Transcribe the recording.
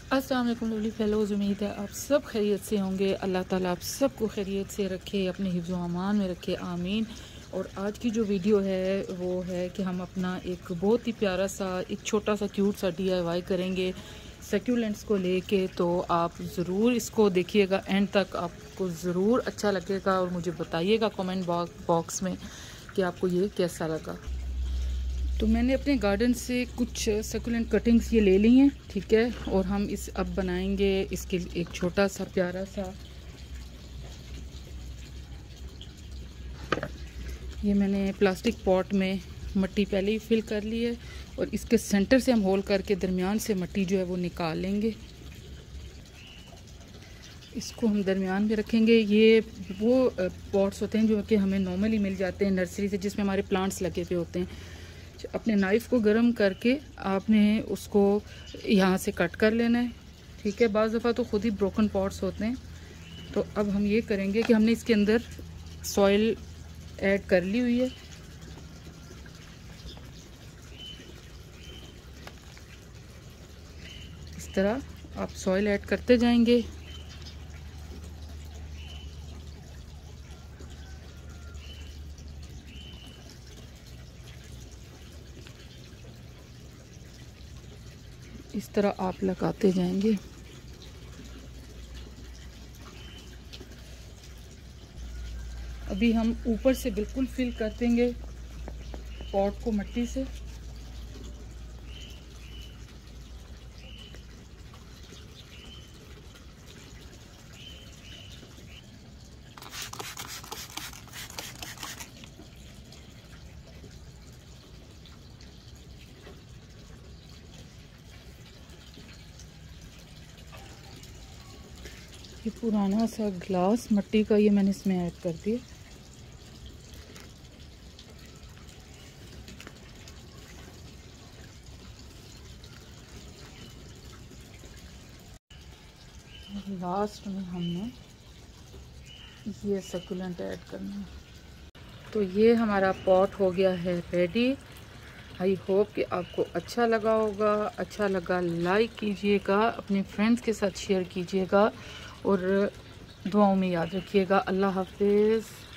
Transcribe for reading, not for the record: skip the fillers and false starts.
अस्सलाम वालेकुम lovely fellows. उम्मीद है आप सब खैरियत से होंगे। अल्लाह ताला आप सबको खैरियत से रखे, अपने हिफ्ज़ व अमान में रखे, आमीन। और आज की जो वीडियो है वो है कि हम अपना एक बहुत ही प्यारा सा एक छोटा सा क्यूट सा DIY करेंगे सक्यूलेंट्स को लेके। तो आप ज़रूर इसको देखिएगा एंड तक, आपको ज़रूर अच्छा लगेगा और मुझे बताइएगा कमेंट बॉक्स में कि आपको ये कैसा लगा। तो मैंने अपने गार्डन से कुछ सक्यूलेंट कटिंग्स ये ले ली हैं, ठीक है। और हम इस अब बनाएंगे इसके एक छोटा सा प्यारा सा, ये मैंने प्लास्टिक पॉट में मिट्टी पहले ही फिल कर ली है और इसके सेंटर से हम होल करके दरमियान से मिट्टी जो है वो निकाल लेंगे। इसको हम दरमियान में रखेंगे। ये वो पॉट्स होते हैं जो कि हमें नॉर्मली मिल जाते हैं नर्सरी से, जिसमें हमारे प्लांट्स लगे हुए होते हैं। अपने नाइफ़ को गर्म करके आपने उसको यहाँ से कट कर लेना है, ठीक है। बाज़ दफ़ा तो खुद ही ब्रोकन पॉट्स होते हैं। तो अब हम ये करेंगे कि हमने इसके अंदर सॉइल ऐड कर ली हुई है। इस तरह आप सॉइल ऐड करते जाएंगे। इस तरह आप लगाते जाएंगे। अभी हम ऊपर से बिल्कुल फिल कर देंगे पॉट को मिट्टी से। ये पुराना सा ग्लास मिट्टी का ये मैंने इसमें ऐड कर दिया। लास्ट में हमने ये सक्यूलेंट ऐड करना है। तो ये हमारा पॉट हो गया है रेडी। आई होप कि आपको अच्छा लगा होगा। अच्छा लगा लाइक कीजिएगा, अपने फ्रेंड्स के साथ शेयर कीजिएगा और दुआओं में याद रखिएगा। अल्लाह हाफिज़।